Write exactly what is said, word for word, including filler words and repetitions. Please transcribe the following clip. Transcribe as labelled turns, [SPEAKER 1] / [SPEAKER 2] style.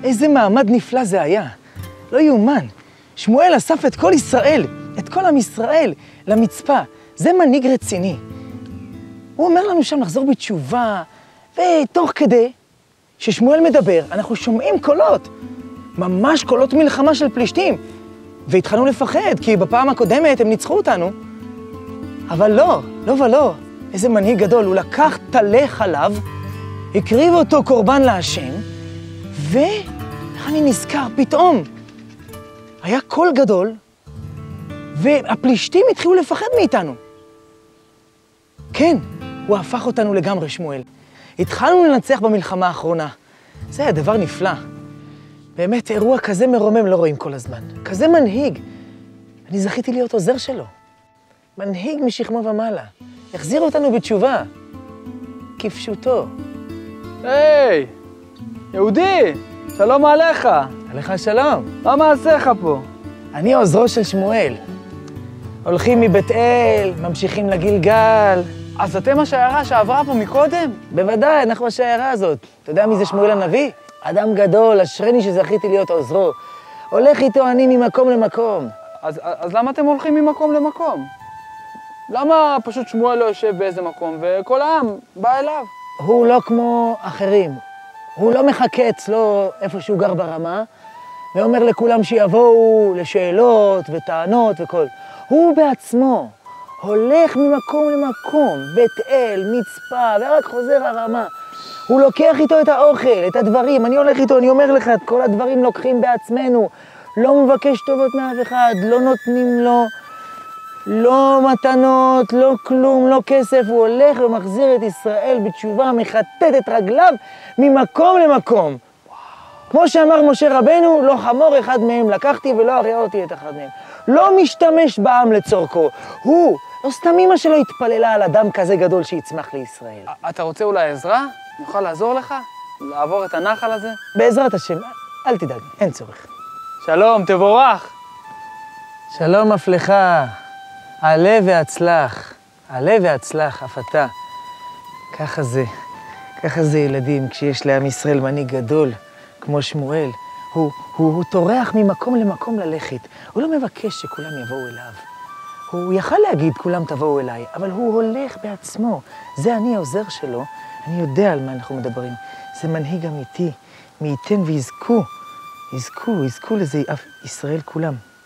[SPEAKER 1] איזה מעמד נפלא זה היה. לא יאומן. שמואל אסף את כל ישראל, את כל עם ישראל, למצפה. זה מנהיג רציני. הוא אומר לנו שם לחזור בתשובה, ותוך כדי ששמואל מדבר, אנחנו שומעים קולות. ממש קולות מלחמה של פלישתים. והתחלנו לפחד, כי בפעם הקודמת הם ניצחו אותנו. אבל לא, לא ולא. איזה מנהיג גדול. הוא לקח תלה חלב, הקריב אותו קורבן להשם, ואני נזכר פתאום. היה קול גדול, והפלישתים התחילו לפחד מאיתנו. כן, הוא הפך אותנו לגמרי, שמואל. התחלנו לנצח במלחמה האחרונה. זה היה דבר נפלא. באמת, אירוע כזה מרומם לא רואים כל הזמן. כזה מנהיג. אני זכיתי להיות עוזר שלו. מנהיג משכמו ומעלה. החזיר אותנו בתשובה. כפשוטו.
[SPEAKER 2] היי, יהודי, שלום עליך.
[SPEAKER 1] עליך שלום.
[SPEAKER 2] מה מעשיך פה?
[SPEAKER 1] אני עוזרו של שמואל. הולכים מבית אל, ממשיכים לגלגל.
[SPEAKER 2] אז אתם השיירה שעברה פה מקודם?
[SPEAKER 1] בוודאי, אנחנו השיירה הזאת. אתה יודע מי זה שמואל הנביא? אדם גדול, אשרני שזכיתי להיות עוזרו. הולך איתו אני ממקום למקום.
[SPEAKER 2] אז, אז למה אתם הולכים ממקום למקום? למה פשוט שמואל לא יושב באיזה מקום וכל העם בא אליו?
[SPEAKER 1] הוא לא כמו אחרים. הוא לא מחכה אצלו איפה שהוא גר ברמה, ואומר לכולם שיבואו לשאלות וטענות וכל. הוא בעצמו הולך ממקום למקום, בית אל, מצפה, ורק חוזר הרמה. הוא לוקח איתו את האוכל, את הדברים. אני הולך איתו, אני אומר לך, את כל הדברים לוקחים בעצמנו. לא מבקש טובות מאף אחד, לא נותנים לו, לא מתנות, לא כלום, לא כסף. הוא הולך ומחזיר את ישראל בתשובה, מחטט את רגליו ממקום למקום. וואו. כמו שאמר משה רבנו, לא חמור אחד מהם לקחתי ולא הראותי את אחד מהם. לא משתמש בעם לצורכו. הוא, לא סתם אמא שלו התפללה על אדם כזה גדול שיצמח לישראל.
[SPEAKER 2] אתה רוצה אולי עזרה? נוכל לעזור לך? לעבור את הנחל הזה?
[SPEAKER 1] בעזרת השם, אל תדאג, אין צורך.
[SPEAKER 2] שלום, תבורך.
[SPEAKER 1] שלום אפלך, עלה והצלח, עלה והצלח, אף אתה. ככה זה, ככה זה ילדים, כשיש לעם ישראל מנהיג גדול, כמו שמואל, הוא, הוא, הוא טורח ממקום למקום ללכת. הוא לא מבקש שכולם יבואו אליו. הוא יכל להגיד, כולם תבואו אליי, אבל הוא הולך בעצמו. זה אני העוזר שלו, אני יודע על מה אנחנו מדברים. זה מנהיג אמיתי, מי ייתן ויזכו, יזכו, יזכו לזה ישראל כולם.